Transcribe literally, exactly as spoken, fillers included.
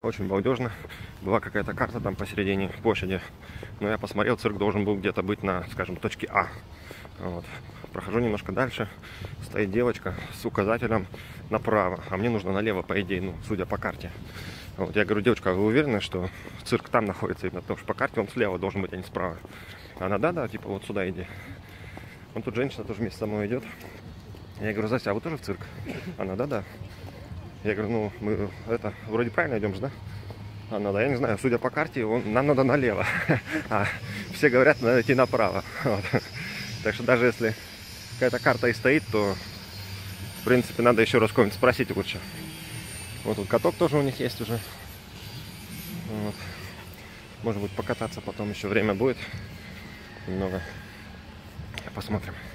Очень балдежно. Была какая-то карта там посередине площади. Но я посмотрел, цирк должен был где-то быть на, скажем, точке А. Вот. Прохожу немножко дальше. Стоит девочка с указателем направо. А мне нужно налево, по идее, ну, судя по карте. Вот. Я говорю, девочка, а вы уверены, что цирк там находится? Именно потому что по карте он слева должен быть, а не справа. Она, да-да, типа вот сюда иди. Вон тут женщина тоже вместе со мной идет. Я говорю, Зася, а вы тоже в цирк? Она, да-да. Я говорю, ну, мы это, вроде правильно идем же, да? Она, да, я не знаю, судя по карте, он, нам надо налево. А все говорят, надо идти направо. Вот. Так что даже если какая-то карта и стоит, то, в принципе, надо еще раз кого-нибудь спросить лучше. Вот тут каток тоже у них есть уже. Вот. Может быть, покататься потом еще время будет. Немного. Посмотрим.